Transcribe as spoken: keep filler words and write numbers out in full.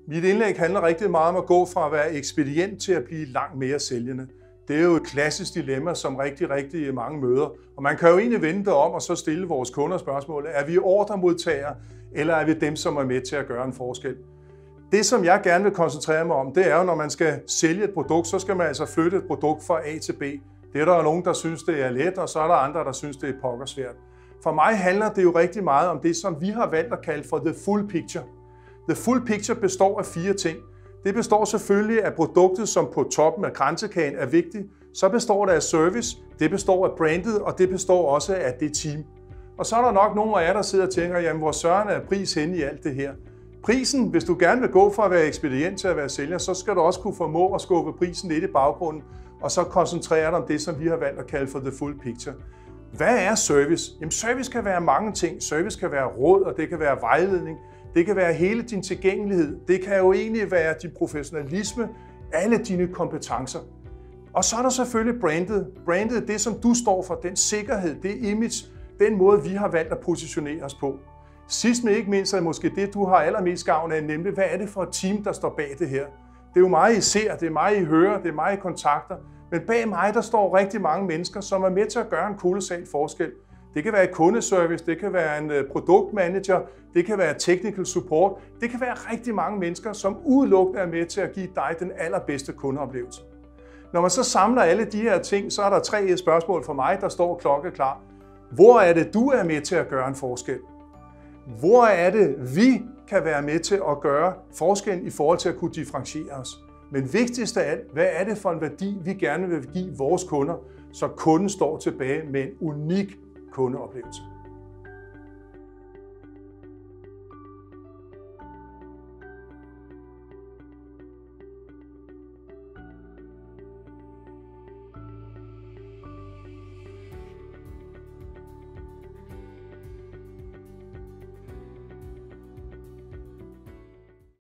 Mit indlæg handler rigtig meget om at gå fra at være ekspedient til at blive langt mere sælgende. Det er jo et klassisk dilemma, som rigtig, rigtig mange møder. Og man kan jo egentlig vende det om og så stille vores kunder spørgsmålet, er vi ordremodtagere, eller er vi dem, som er med til at gøre en forskel? Det, som jeg gerne vil koncentrere mig om, det er jo, når man skal sælge et produkt, så skal man altså flytte et produkt fra A til B. Det er der jo nogen, der synes, det er let, og så er der andre, der synes, det er pokkersvært. For mig handler det jo rigtig meget om det, som vi har valgt at kalde for the full picture. The full picture består af fire ting. Det består selvfølgelig af produktet, som på toppen af kransekagen er vigtigt. Så består det af service, det består af brandet, og det består også af det team. Og så er der nok nogle af jer, der sidder og tænker, jamen hvor søren er pris henne i alt det her? Prisen, hvis du gerne vil gå fra at være ekspedient til at være sælger, så skal du også kunne formå at skubbe prisen lidt i baggrunden, og så koncentrere dig om det, som vi har valgt at kalde for the full picture. Hvad er service? Jamen service kan være mange ting. Service kan være råd, og det kan være vejledning. Det kan være hele din tilgængelighed. Det kan jo egentlig være din professionalisme, alle dine kompetencer. Og så er der selvfølgelig brandet. Brandet, det som du står for, den sikkerhed, det image, den måde vi har valgt at positionere os på. Sidst men ikke mindst er måske det, du har allermest gavn af, nemlig hvad er det for et team, der står bag det her. Det er jo mig, I ser, det er mig, I hører, det er mig, I kontakter. Men bag mig, der står rigtig mange mennesker, som er med til at gøre en kolossal forskel. Det kan være et kundeservice, det kan være en produktmanager, det kan være technical support. Det kan være rigtig mange mennesker, som udelukkende er med til at give dig den allerbedste kundeoplevelse. Når man så samler alle de her ting, så er der tre spørgsmål for mig, der står klokkeklar. Hvor er det, du er med til at gøre en forskel? Hvor er det, vi kan være med til at gøre forskellen i forhold til at kunne differentiere os? Men vigtigst af alt, hvad er det for en værdi, vi gerne vil give vores kunder, så kunden står tilbage med en unik kundeoplevelse?